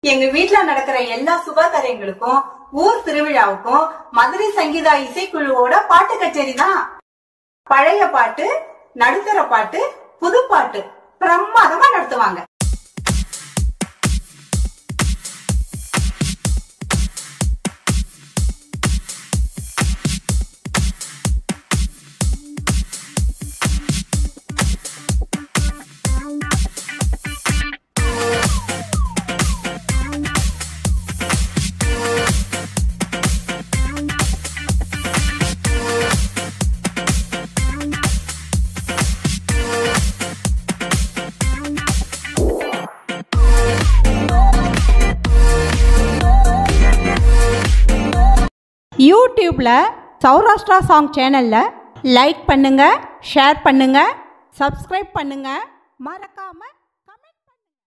எங்க வீட்ல நடக்கிற எல்லா சுபகாரியங்களுக்கும் ஊர் திருவிழாவுக்கும் மதுரை சங்கீதா இசைக்குழுவோட பாட்டு கச்சேரி தான். பழைய பாட்டு, நடுத்தர பாட்டு, புது பாட்டு பிரமாதமா நடத்துவாங்க. யூடியூப்ல சௌராஷ்டிரா சாங் சேனல்ல லைக் பண்ணுங்க, ஷேர் பண்ணுங்க, சப்ஸ்கிரைப் பண்ணுங்க, மறக்காம